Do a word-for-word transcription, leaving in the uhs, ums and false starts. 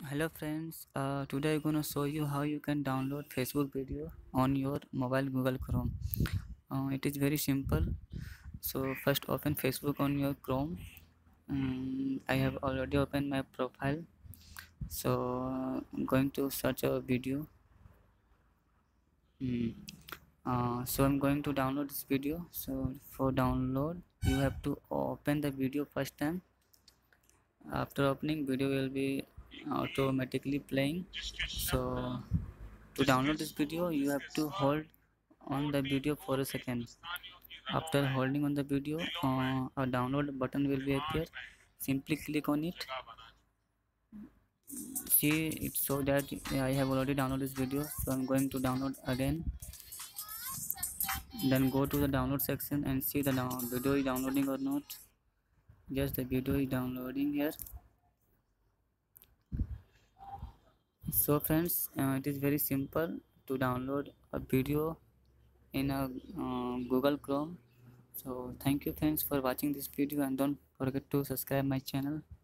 Hello friends, uh, today I'm gonna show you how you can download Facebook video on your mobile Google Chrome. Uh, it is very simple. So first open Facebook on your Chrome. Um, I have already opened my profile. So uh, I'm going to search a video. Mm. Uh, so I'm going to download this video. So for download, you have to open the video first time. After opening, video will be automatically playing. So to download this video, you have to hold on the video for a second. After holding on the video, uh, a download button will be appear. Simply click on it. See it so that I have already downloaded this video, so I'm going to download again. Then go to the download section and see the down video is downloading or not. Yes, the video is downloading here. So friends, uh, it is very simple to download a video in a uh, Google Chrome. So thank you friends for watching this video, and don't forget to subscribe my channel.